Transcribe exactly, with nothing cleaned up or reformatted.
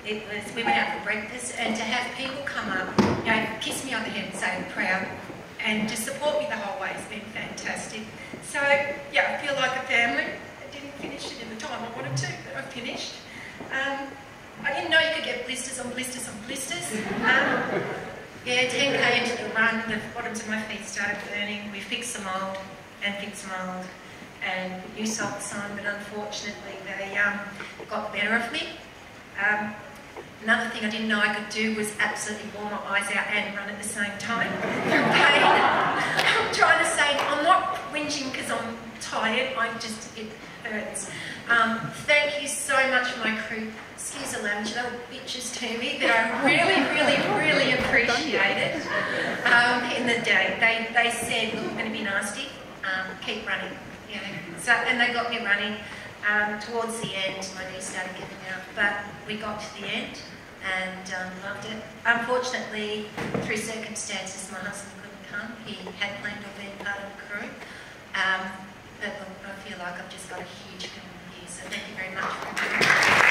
it was, we went out for breakfast, and to have people come up, you know, kiss me on the head and say I'm proud, and just support me the whole way has been fantastic. So, yeah, I feel like a family. I didn't finish it in the time I wanted to, but I finished. Um, I didn't know you could get blisters on blisters on blisters. Um, yeah, ten K into the run, the bottoms of my feet started burning. We fixed the mould and fixed mould and put new socks on, but unfortunately they um, got the better of me. Um, another thing I didn't know I could do was absolutely bore my eyes out and run at the same time. Pain. I'm trying to say, I'm not whinging because I'm tired, I'm just, it hurts. Um, thank you so much, my crew. Excuse the language, they were bitches to me, but I really, really, really appreciate it. Um, in the day, they, they said, look, I'm going to be nasty, um, keep running. You know. So, and they got me running. Um, towards the end, my knee started giving out, but we got to the end and um, loved it. Unfortunately, through circumstances, my husband couldn't come. He had planned on being part of the crew. Um, but I feel like I've just got a huge community here, so thank you very much for